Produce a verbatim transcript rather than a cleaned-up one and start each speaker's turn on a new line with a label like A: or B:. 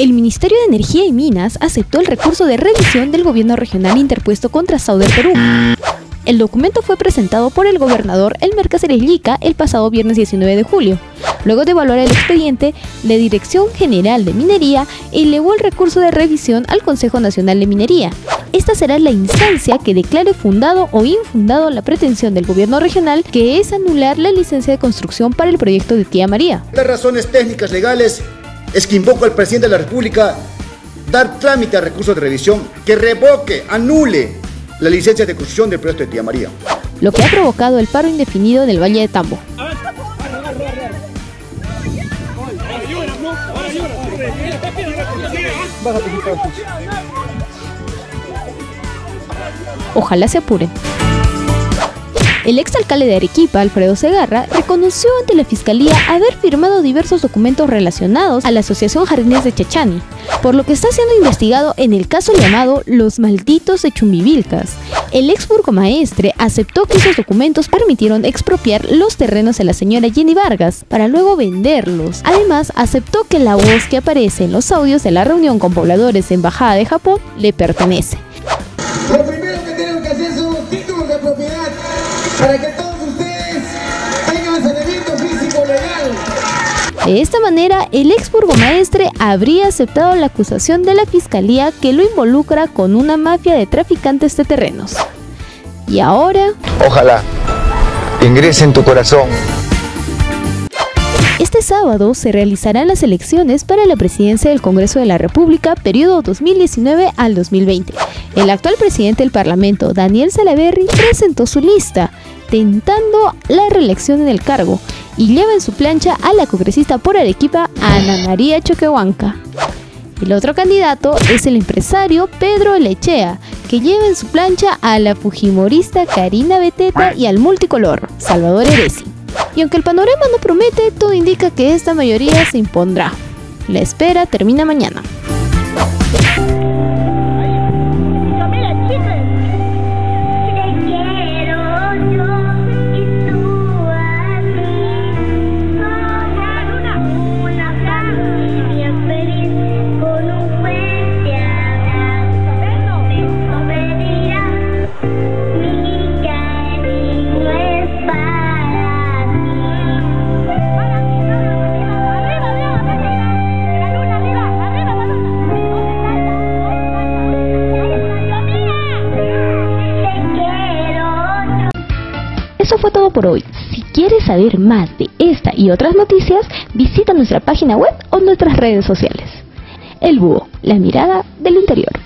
A: El Ministerio de Energía y Minas aceptó el recurso de revisión del gobierno regional interpuesto contra Sauder Perú. El documento fue presentado por el gobernador Elmer Cáceres Llica el pasado viernes diecinueve de julio. Luego de evaluar el expediente, la Dirección General de Minería elevó el recurso de revisión al Consejo Nacional de Minería. Esta será la instancia que declare fundado o infundado la pretensión del gobierno regional, que es anular la licencia de construcción para el proyecto de Tía María.
B: Las razones técnicas legales es que invoco al presidente de la República dar trámite al recurso de revisión que revoque, anule la licencia de construcción del proyecto de Tía María,
A: lo que ha provocado el paro indefinido en el Valle de Tambo. Ojalá se apuren. El exalcalde de Arequipa, Alfredo Segarra, reconoció ante la Fiscalía haber firmado diversos documentos relacionados a la Asociación Jardines de Chachani, por lo que está siendo investigado en el caso llamado Los Malditos de Chumbivilcas. El ex burgomaestre aceptó que esos documentos permitieron expropiar los terrenos de la señora Jenny Vargas para luego venderlos. Además, aceptó que la voz que aparece en los audios de la reunión con pobladores de Embajada de Japón le pertenece.
C: Lo primero que tenemos que hacer son los títulos de propiedad para que todos ustedes tengan saneamiento físico legal.
A: De esta manera, el ex burgomaestre habría aceptado la acusación de la Fiscalía que lo involucra con una mafia de traficantes de terrenos. Y ahora...
D: Ojalá ingrese en tu corazón.
A: Este sábado se realizarán las elecciones para la presidencia del Congreso de la República, periodo dos mil diecinueve al dos mil veinte. El actual presidente del Parlamento, Daniel Salaverry, presentó su lista, tentando la reelección en el cargo, y lleva en su plancha a la congresista por Arequipa, Ana María Choquehuanca. El otro candidato es el empresario Pedro Lechea, que lleva en su plancha a la fujimorista Karina Beteta y al multicolor Salvador Eresi. Y aunque el panorama no promete, todo indica que esta mayoría se impondrá. La espera termina mañana. Eso fue todo por hoy. Si quieres saber más de esta y otras noticias, visita nuestra página web o nuestras redes sociales. El Búho, la mirada del interior.